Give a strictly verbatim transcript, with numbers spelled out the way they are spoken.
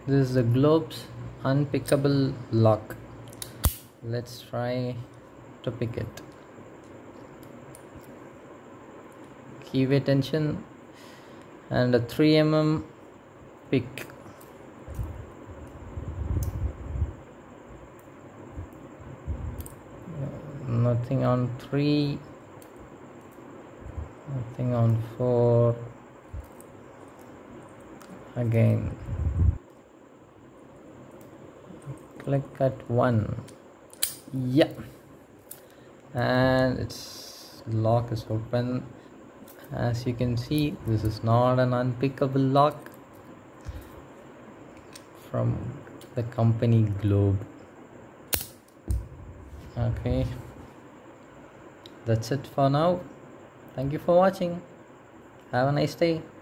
This is the globe's unpickable lock. Let's try to pick it. Keyway tension and a three millimeter pick. Nothing on three, nothing on four. Again, click at one. Yeah, and its lock is open. As you can see, this is not an unpickable lock from the company Globe. Okay, that's it for now. Thank you for watching. Have a nice day.